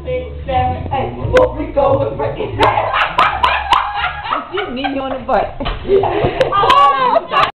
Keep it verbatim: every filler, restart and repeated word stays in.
six, seven, eight. What we go with breaking down. She knee you on the butt.